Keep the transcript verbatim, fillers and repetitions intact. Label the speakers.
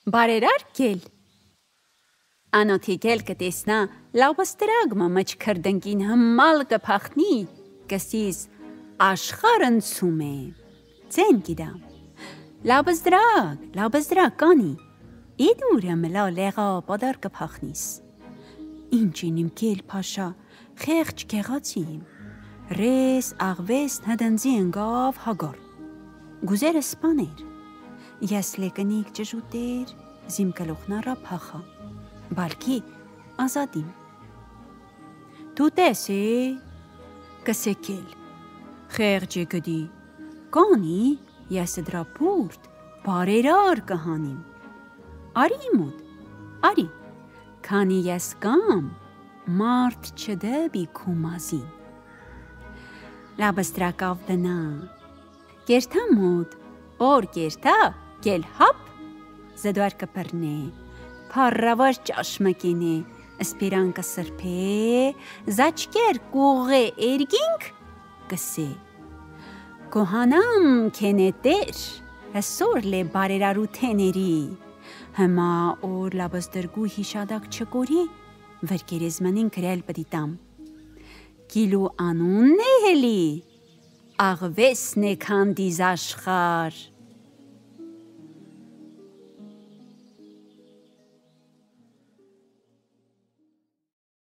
Speaker 1: բարերարկել։ Անոթի գել կտեսնա, լավաստրագմը մչքրդնկին հմալ կփախնի, կսիս աշխարընցում է, ձեն գիդա, լավսդրագ, լավսդրագ կանի, իդուրը մլա լեղա պադար կփախնիս, ինչին իմ կել պաշա, խեղջ կեղացիմ, ռես աղվես նդնձի ընգավ հագար, գուզերը սպաներ, ես լեկնիկ ճժուտեր, զիմ կլոխնարա պախա, բալքի ազադիմ, դու տես է, կսեկել, խեղջ է գդի, կանի, ես դրա պուրդ, բարերար կհանիմ, արի մոտ, արի, քանի ես կամ, մարդ չդեբի կումազին, լաբստրակավ դնա, կերթա մոտ, որ կերթա, կել հապ, զդուար կպրնե, պարավար ճաշմկին է, սպիրան կսրպե, զաչկեր կուղե էրգինք, կսե, կոհանամ կենետեր, հսոր լե բարերարութեների, հմա որ լաբստրգու հիշադակ չկորի, վրկերեզմանին կրել պդիտամ, կիլու անունն է հելի, աղվեսն է քանդիզ աշխար,